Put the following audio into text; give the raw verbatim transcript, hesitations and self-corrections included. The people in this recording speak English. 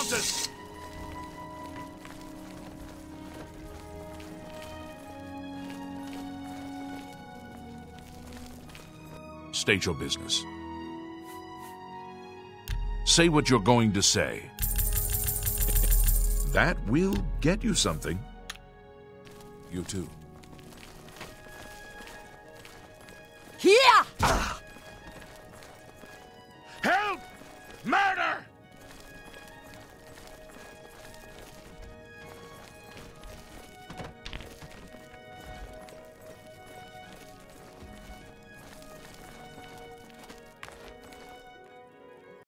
forces! State your business. Say what you're going to say. That will get you something. You too.